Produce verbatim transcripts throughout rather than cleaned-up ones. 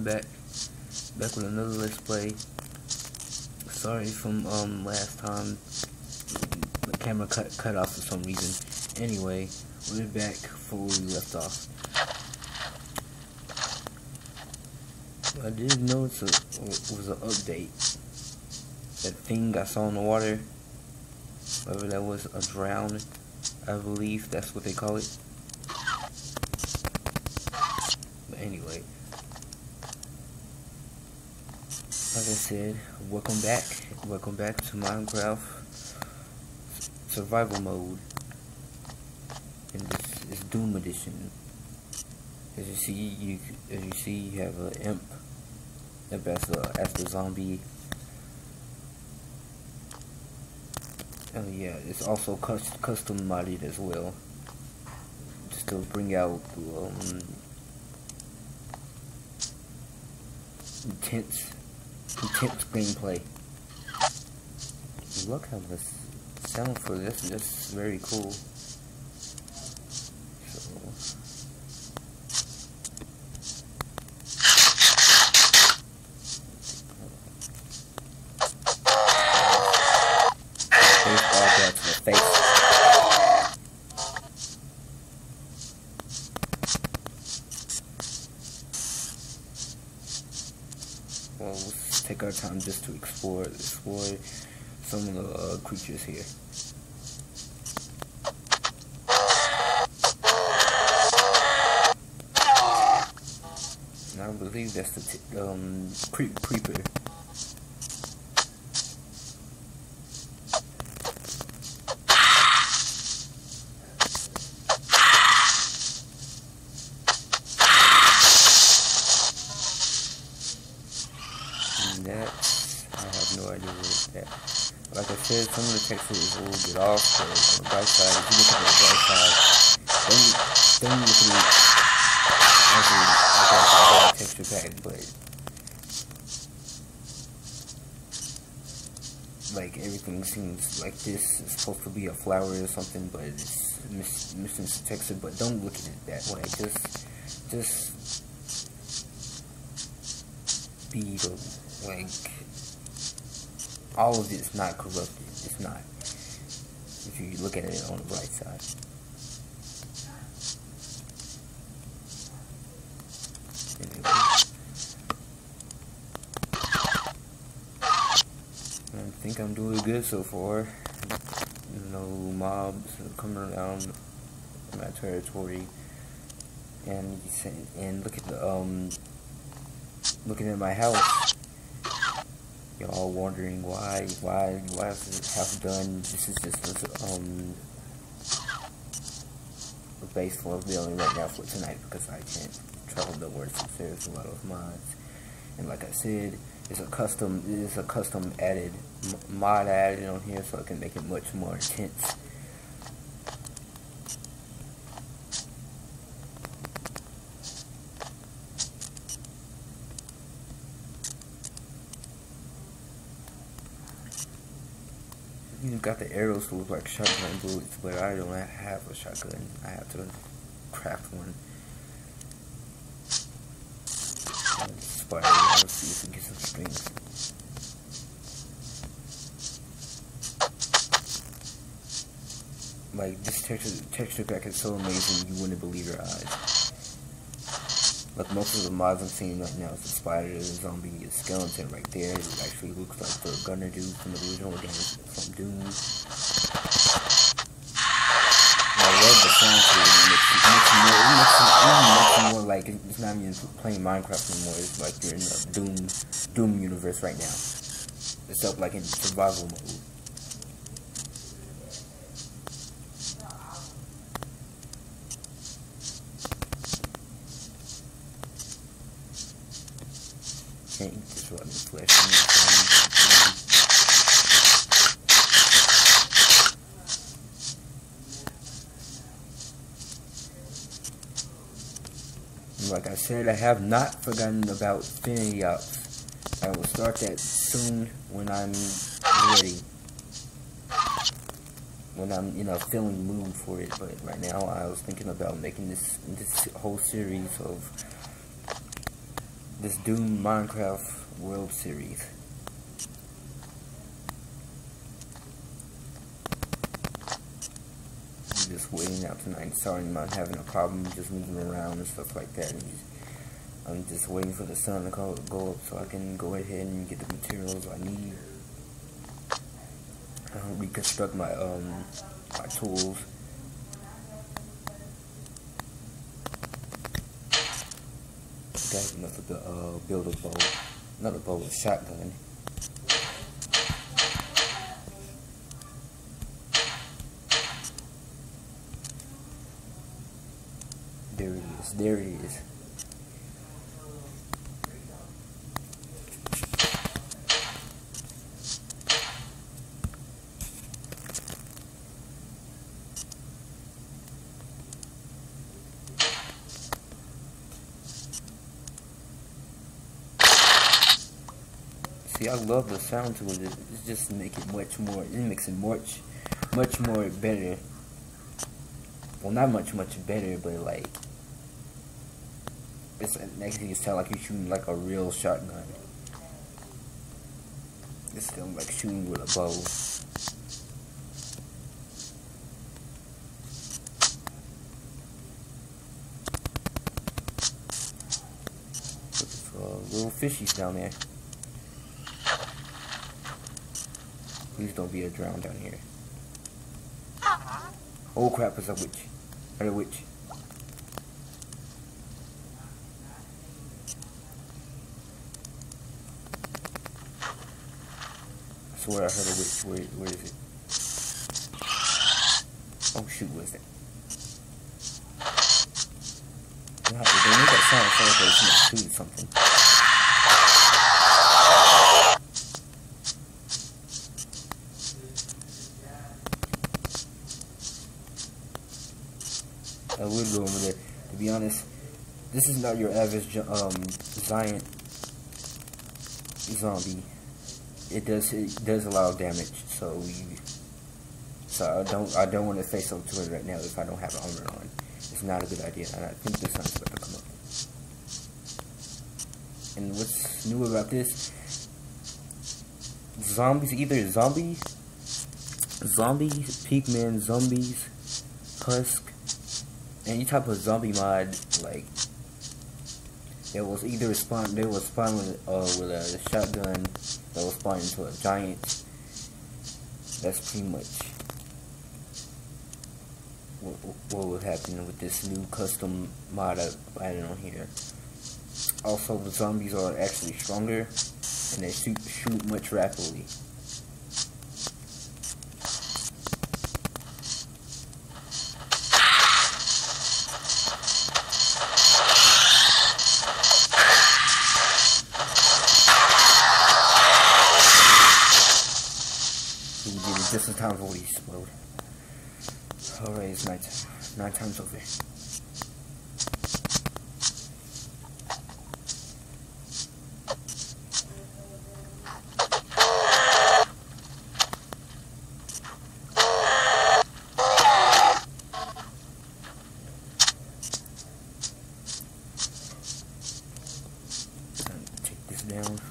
back, back with another Let's Play. Sorry from um last time, the camera cut cut off for some reason. Anyway, we're back before we left off. I did notice a, it was an update. That thing I saw in the water, whatever that was, a drown, I believe that's what they call it. But anyway, like I said, welcome back. Welcome back to Minecraft Survival Mode. And this is Doom Edition. As you see, you as you see, you have an imp. Imp as the as the zombie. Oh yeah, it's also custom modded as well, just to bring out um, intense, intense gameplay. Look how the sound for this is just very cool. So. Well, let's take our time just to explore explore some of the uh, creatures here. And I believe that's the t um cre creeper. That, I have no idea what it's at. Like I said, some of the texture is a little bit off, but on the bright side, if you look at the bright side, then, then you look at it, actually, I got a texture pack, but, like, everything seems like this is supposed to be a flower or something, but it's miss, missing some texture. But don't look at it that way, just, just be the, like, all of it's not corrupted. It's not, if you look at it on the right side. Anyway, I think I'm doing good so far. No mobs coming around my territory, and and look at the um. looking at my house, y'all wondering why, why, why is this house done? This is just um a base floor building right now for tonight because I can't travel nowhere since there's a lot of mods. And like I said, it's a custom, it's a custom added mod added on here, so I can make it much more intense. You got the arrows to look like shotgun bullets, but I don't have a shotgun. I have to craft one. Spider, let's see if we can get some strings. Like, this texture, texture pack is so amazing you wouldn't believe your eyes. Like, most of the mods I'm seeing right now is the spider, the zombie, the skeleton right there. It actually looks like the gunner dude from the original game from Doom. And I love the sound to it. It makes it, makes it, more, it, makes it, it makes it more like it's not even playing Minecraft anymore. It's like you're in the Doom, Doom universe right now. Except like in survival mode. Can't eat this rotten flesh. Like I said, I have not forgotten about Infinity Ops. I will start that soon when I'm ready. When I'm in a feeling mood for it. But right now, I was thinking about making this this whole series of this Doom Minecraft World Series. I'm just waiting out tonight. Sorry, I'm not having a problem just moving around and stuff like that. And just, I'm just waiting for the sun to go, go up so I can go ahead and get the materials I need. Uh, reconstruct my um my tools. Got enough to uh, build a bow, not a bow, a shotgun. There it is. There it is. See, I love the sound to it. It just make it much more. It makes it much, much more better. Well, not much, much better, but like it's it makes it sound like you're shooting like a real shotgun. It's still like shooting with a bow. Looking for little fishies down there. Please don't be a drown down here. Oh crap, it's a witch. Or a witch. I swear I heard a witch. Where, where is it? Oh shoot, what is that? God, they make that sound so like they're shooting something. I would go over there. To be honest, this is not your average um, giant zombie. It does it does a lot of damage, so you, so I don't I don't want to face up to it right now if I don't have armor on. It's not a good idea, and I think the sun's about to come up. And what's new about this? Zombies, either zombie, zombies, pigmen, zombies, husk. Any type of zombie mod, like it was either spawn, they will spawn with uh, with a shotgun, they will spawn into a giant. That's pretty much what, what will happen with this new custom mod I added on here. Also, the zombies are actually stronger and they shoot shoot much rapidly. Just in time for we explode. Alright, it's night time. Nine times over. Take this down.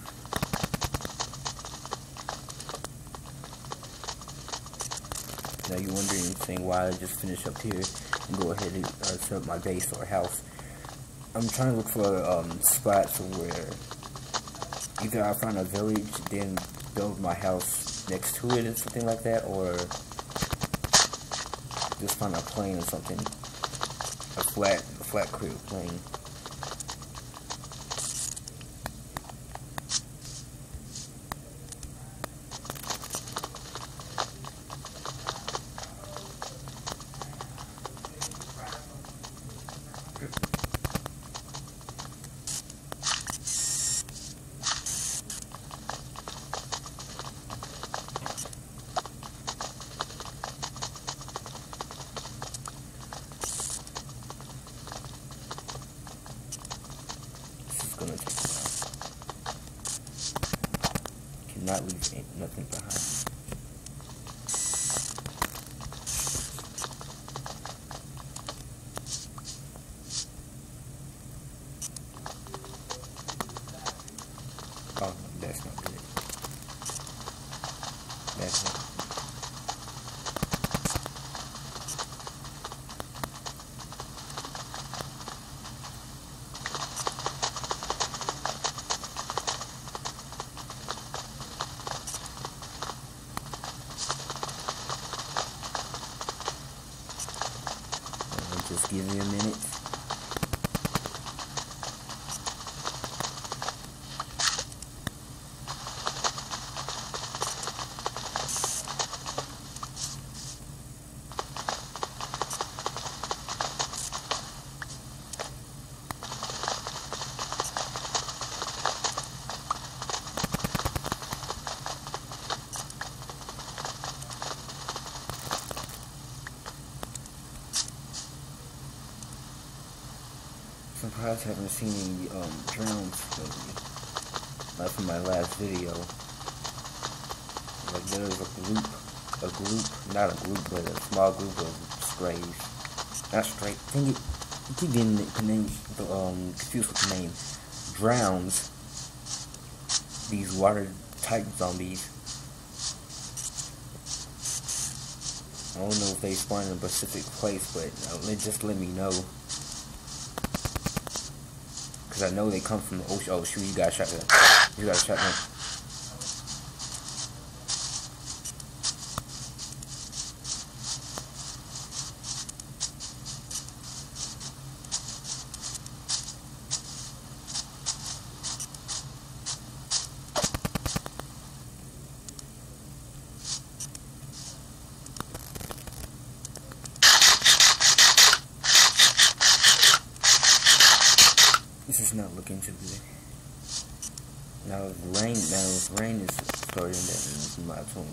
Now you're wondering, saying why I just finish up here and go ahead and uh, set up my base or house. I'm trying to look for um, spots where either I find a village, then build my house next to it or something like that, or just find a plain or something, a flat, a flat clear plain. Gonna take a while. Cannot leave nothing behind. That's it. Just give me a minute. I'm surprised I haven't seen any um, drowns lately. Not from my last video. Like there was a group, a group, not a group, but a small group of strays. Not stray. I think it, I keep getting the name, the, um, confused with the name. Drowns. These water type zombies. I don't know if they spawn in a specific place, but uh, just let me know. Cause I know they come from the ocean. Oh shoot, you got a shotgun. You got a shotgun. This is not looking too good. Now if rain, now if rain is starting, that means my tune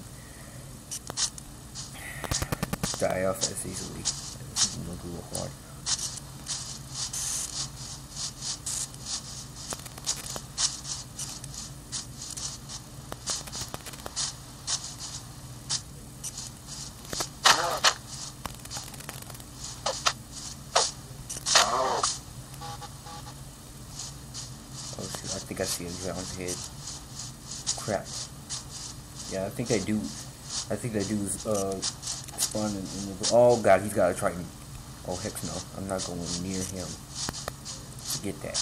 die off as easily. This is gonna go hard. I think I see a drowned head. Crap. Yeah, I think they do. I think they do uh, spawn in, in the. Oh god, he's got a Triton. Oh heck no, I'm not going near him. Forget that.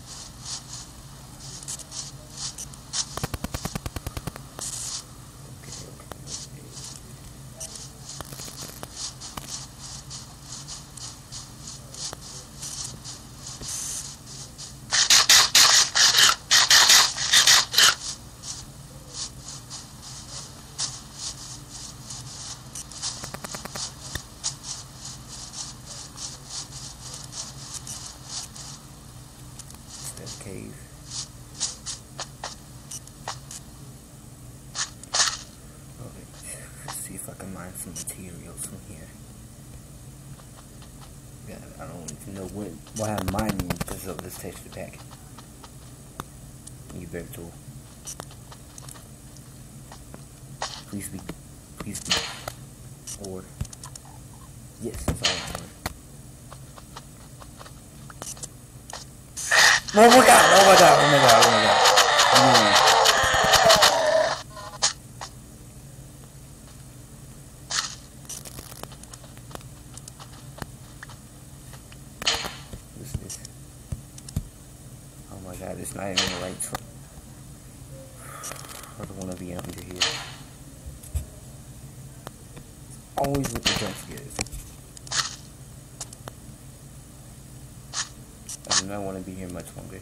Cave. Okay, let's see if I can mine some materials from here. Yeah, I don't even know what why I'm mining because of this texture pack. You better tool. Please be, please be, or yes, that's all I want. Oh my god, oh my god, oh my god, oh my god. Oh. What's this? Oh my god, it's not even the right truck. I don't want to be under here. Always with the jump scares. I do not want to be here much longer.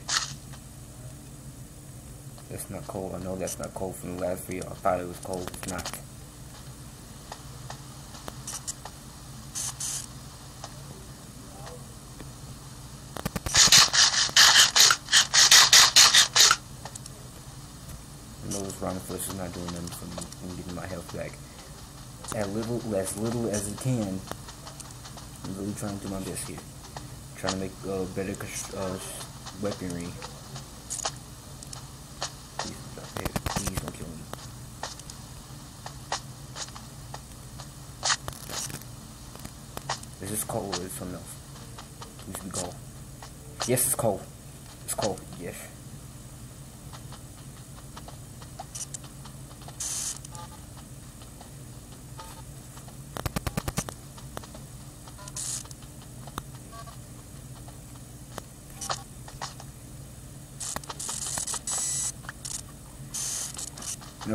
That's not cold. I know that's not cold from the last video. I thought it was cold. It's not. I know this round of flesh is not doing nothing for me. I'm getting my health back. As little, as little as it can. I'm really trying to do my best here. Trying to make uh, better uh, weaponry. Please, please don't kill me. Is this coal or is something else? Please be coal. Yes, it's coal. It's coal. Yes.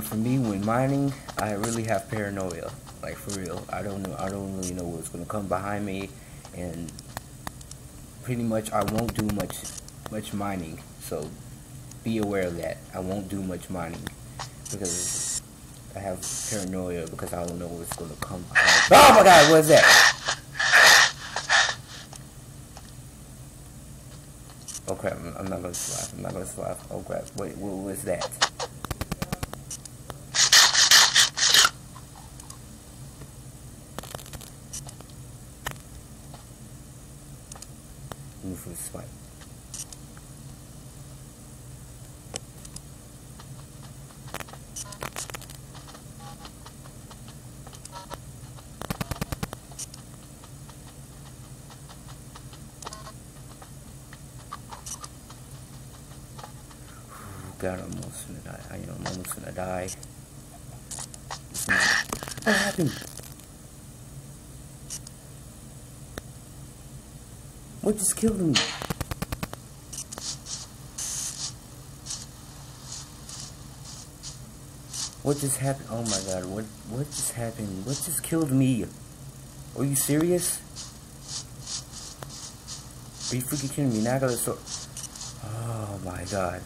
know, for me, when mining, I really have paranoia. Like, for real. I don't know. I don't really know what's gonna come behind me, and pretty much I won't do much much mining. So be aware of that. I won't do much mining because I have paranoia because I don't know what's gonna come behind me. Oh my God! What is that? Oh crap! I'm, I'm not gonna survive. I'm not gonna survive. Oh crap! Wait, what was that? Move for the spike. God, I'm almost gonna die. I am almost gonna die. What happened? What just killed me? What just happened? Oh my God, what what just happened? What just killed me? Are you serious? Are you freaking kidding me? Now I gotta so oh my God.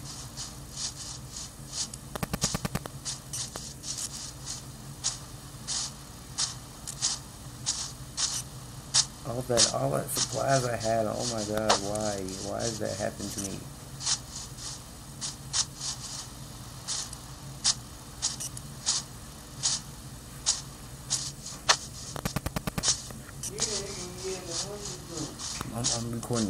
All that, all that supplies I had, oh my God, why? Why does that happen to me? I'm, I'm recording.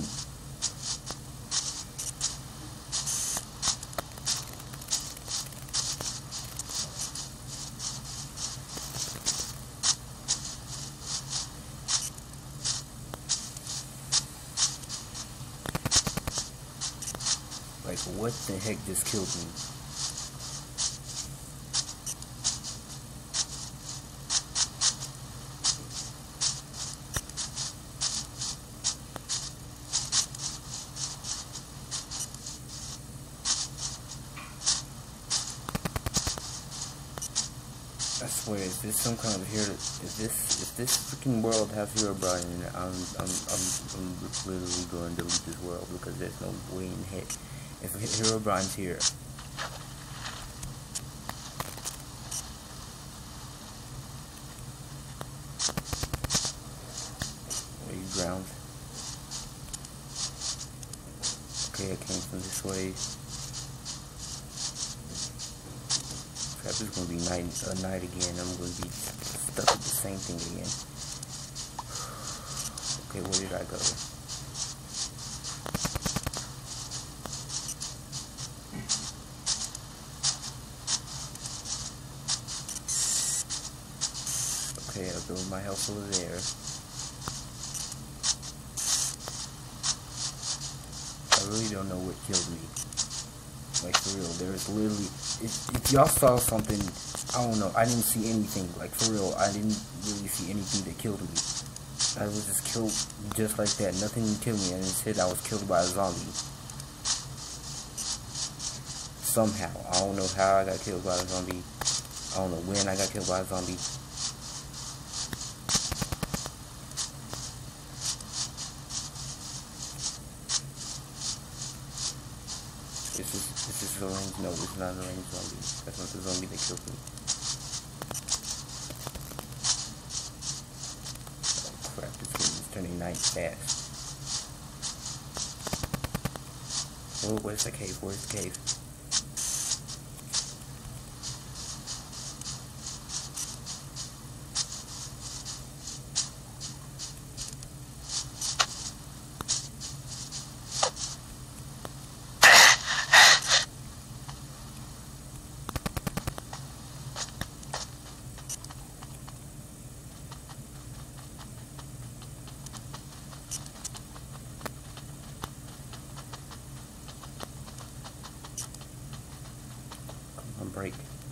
Like, what the heck just killed me? I swear, is this some kind of hero? Is this if this freaking world has Herobrine in it? I'm I'm I'm I'm literally going to delete this world because there's no way in heck if Herobrine's here. Are you drowned? Okay, I came from this way. Crap, it's gonna be night, a night again. I'm gonna be stuck with the same thing again. Okay, where did I go? Okay, I'll build my house over there. I really don't know what killed me. Like, for real, there's literally, if, if y'all saw something, I don't know, I didn't see anything, like, for real, I didn't really see anything that killed me. I was just killed just like that, nothing killed me, and instead I was killed by a zombie. Somehow, I don't know how I got killed by a zombie, I don't know when I got killed by a zombie. This is, this is a range, no, this is not a range zombie. That's not the zombie that killed me. Oh crap, this game is turning night fast. Oh, where's the cave? Where's the cave? Break.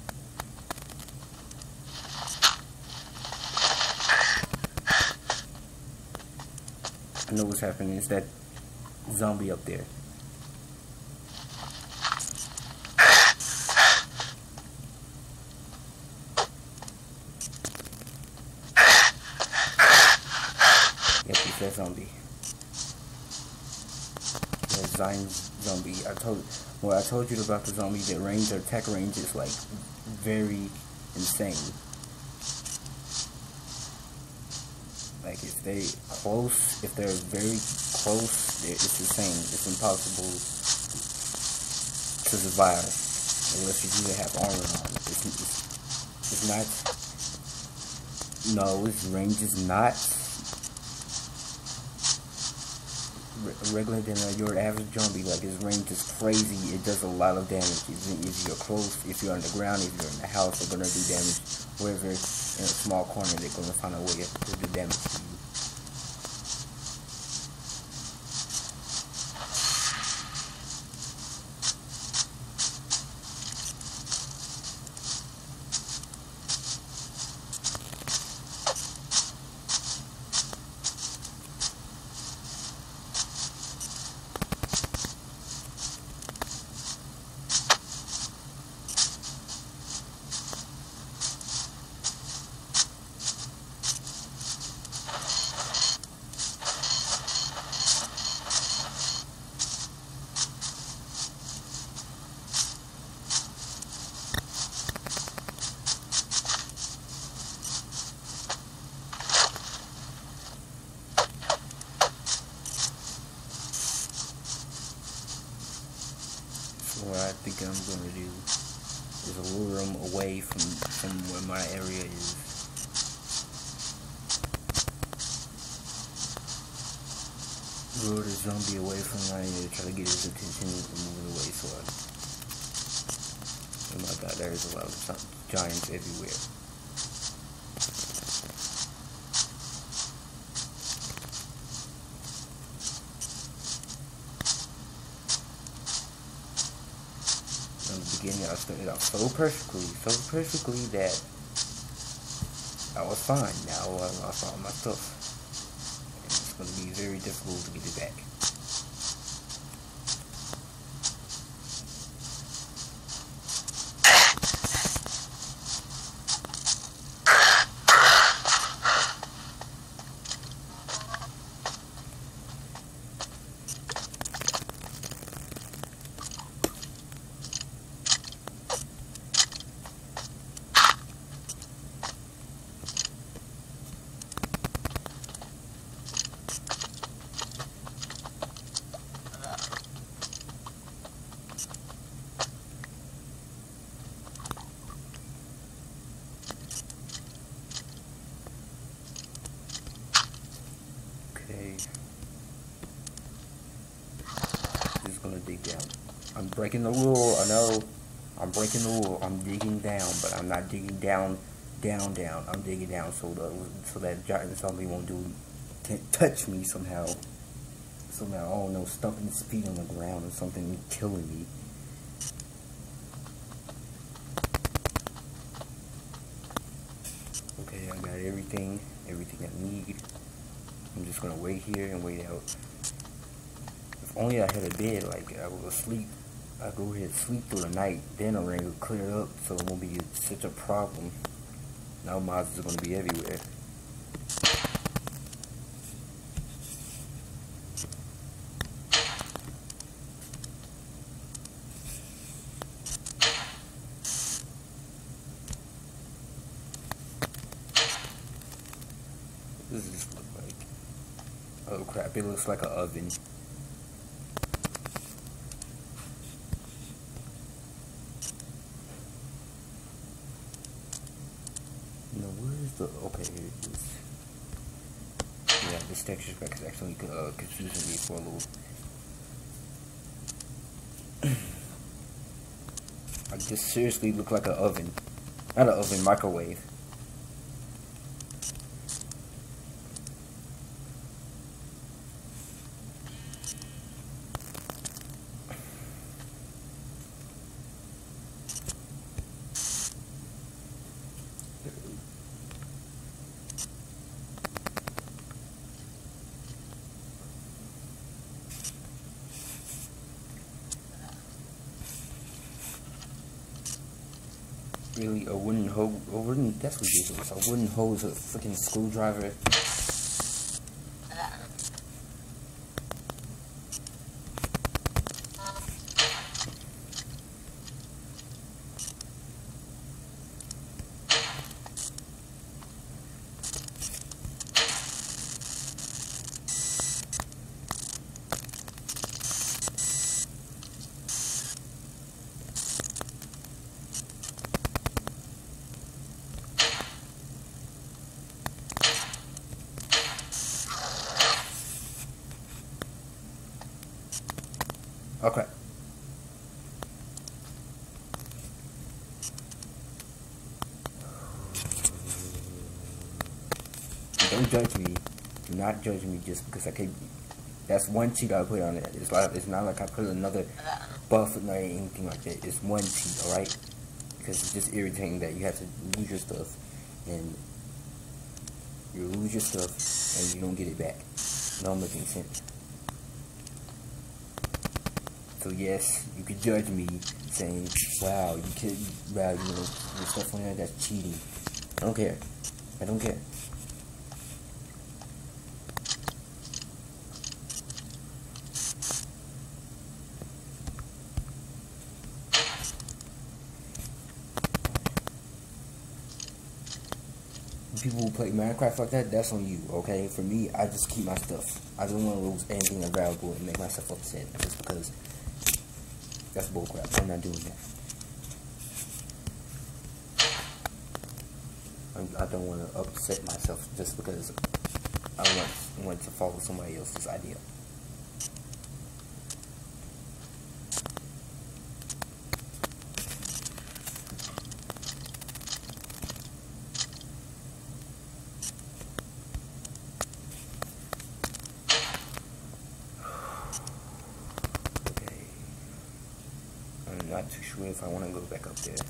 I know what's happening. It's that zombie up there. that zombie. That Zion zombie. I told, well, I told you about the zombie. That range, their attack range is like very insane. Like if they close, if they're very close, it's insane. It's impossible to survive unless you do have armor on. It's, it's, it's not. No, its range is not regular than uh, your average zombie. Like, his range is crazy. It does a lot of damage. If, if you're close, if you're on the ground, if you're in the house, they're gonna do damage. Wherever in a small corner, they're gonna find a way to do damage to you. What I think I'm gonna do is lure them away from, from where my area is. Lure the zombie away from my area, try to get his attention and move it away. So I, oh my god, there's a lot of giants everywhere. In the beginning, I started out so perfectly, so perfectly that I was fine. Now I lost all my stuff. And it's going to be very difficult to get it back. Okay. Just gonna dig down. I'm breaking the rule, I know. I'm breaking the rule. I'm digging down, but I'm not digging down, down, down. I'm digging down so the so that giant zombie won't do t touch me somehow. Somehow, I don't know, stumping his feet on the ground or something, killing me. Okay, I got everything, everything I need. I'm just gonna wait here and wait out. If only I had a bed, like I would sleep. I go ahead and sleep through the night. Then the rain will clear up, so it won't be such a problem. Now mobs are gonna be everywhere. This just look like, oh crap, it looks like an oven. No, where is the, okay, here it is. Yeah, this texture pack is actually uh, confusing me for a little. Like, this seriously look like an oven. Not an oven, microwave. Really, a wooden hose, a wooden, that's ridiculous, a wooden hose, a freaking screwdriver. Oh crap. Don't judge me. Do not judge me just because I can't. That's one cheat I put on it. It's like it's not like I put another buff or anything like that. It's one cheat, alright? Because it's just irritating that you have to lose your stuff and you lose your stuff and you don't get it back. It don't make any sense. So yes, you could judge me saying, wow, you could, wow, you know, your stuff on there, that's cheating. I don't care. I don't care. People who play Minecraft like that, that's on you, okay? For me, I just keep my stuff. I don't want to lose anything valuable and make myself upset just because that's bullcrap. I'm not doing that. I don't want to upset myself just because I want, want to follow somebody else's idea. I'm not too sure if I want to go back up there.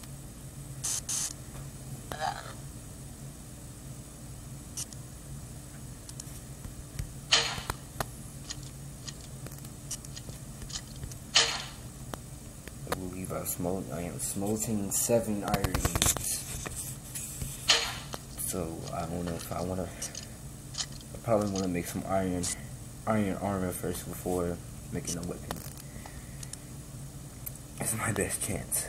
I believe I smoke. I am smelting seven iron ingots. So I don't know if I want to. I probably want to make some iron, iron armor first before making a weapon. It's my best chance.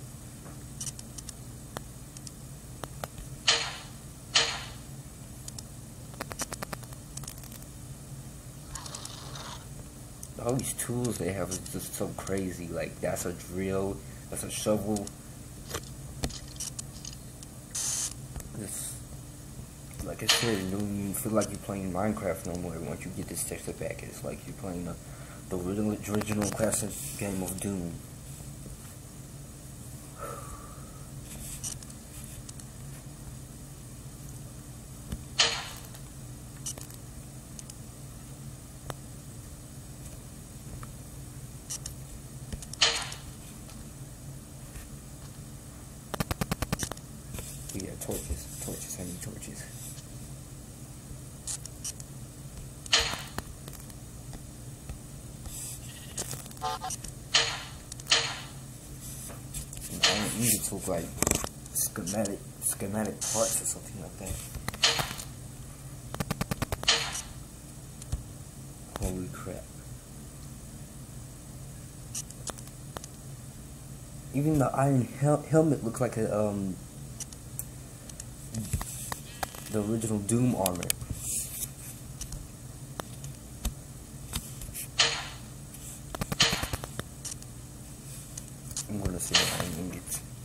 All these tools they have is just so crazy. Like, that's a drill, that's a shovel. It's, like I said, you don't even feel like you're playing Minecraft no more once you get this texture pack. It's like you're playing the, the original, original classic game of Doom. Yeah, torches, torches, I need torches. And I don't need it to look like schematic, schematic parts or something like that. Holy crap. Even the iron hel helmet looks like a, um, the original Doom armor. I'm gonna see what I need.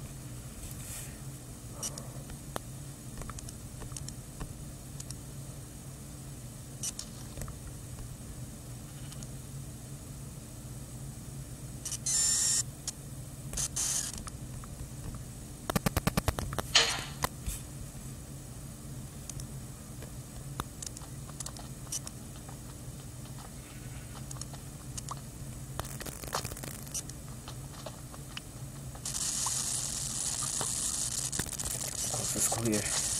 It's clear.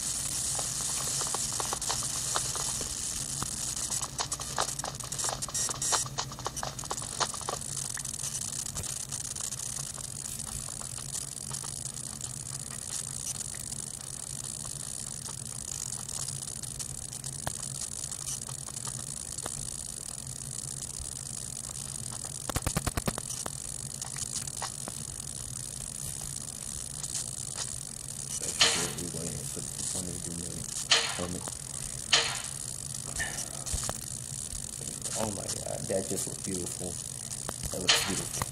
Oh my god, that just looks beautiful. That looks beautiful.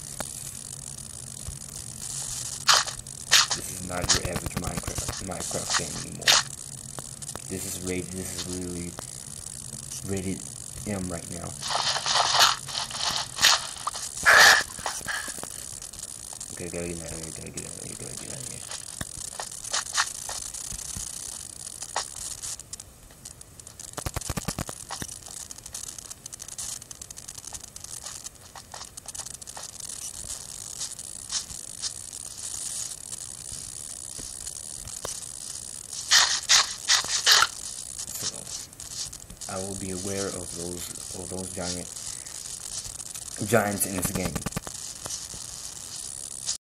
This is not your average Minecraft Minecraft game anymore. This is rated. This is literally rated M right now. Okay, gotta get out of here, gotta get out of here, gotta get out of here. I will be aware of those of those giant giants in this game.